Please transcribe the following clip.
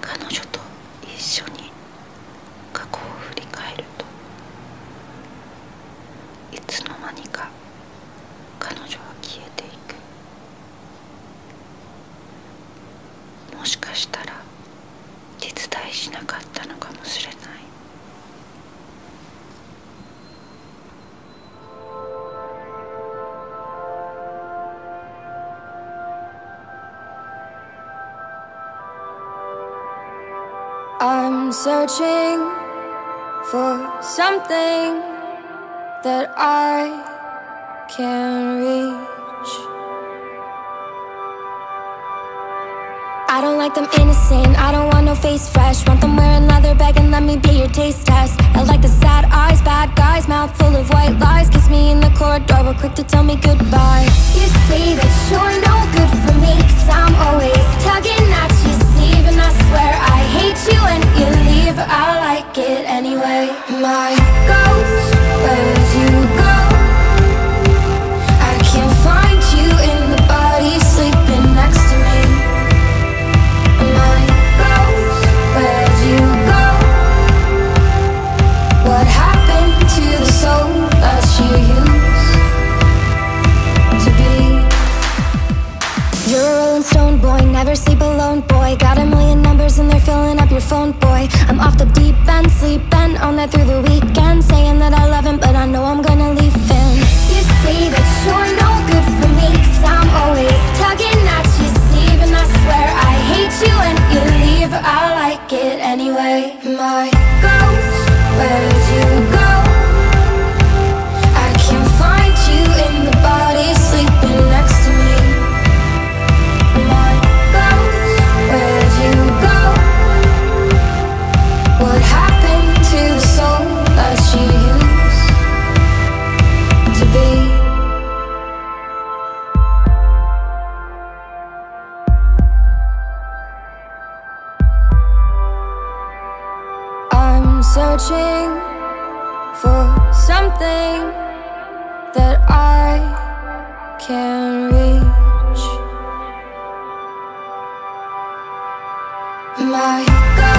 彼女と一緒に過去を振り返ると、いつの間にか彼女は消えていく。もしかしたら実在しなかったのかもしれない。 I'm searching for something that I can reach. I don't like them innocent, I don't want no face fresh. Want them wearing leather bag and let me be your taste test. I like the sad eyes, bad guys, mouth full of white lies. Kiss me in the corridor, but quick to tell me goodbye. You say that you're no good for me, 'cause I'm always tugging at your sleeve. And I swear I hate you when you leave, but I like it anyway. My ghost, where'd you go? I can't find you in the body sleeping next to me. My ghost, where'd you go? What happened to the soul that you used to be? You're a rolling stone boy, never sleep alone boy. Got a million numbers and they're filling up your phone boy. I'm off the deep end, sleeping on that through the weekend. Saying that I love him, but I know I'm gonna leave him. You say that you're no good for me, 'cause I'm always tugging at your sleeve. And I swear I hate you when you leave, but I like it anyway. My ghost, where'd you go? I can't find you in the body sleeping next to me. My ghost, where'd you go? What happened to the soul that you used to be? I'm searching for something that I can reach. My God.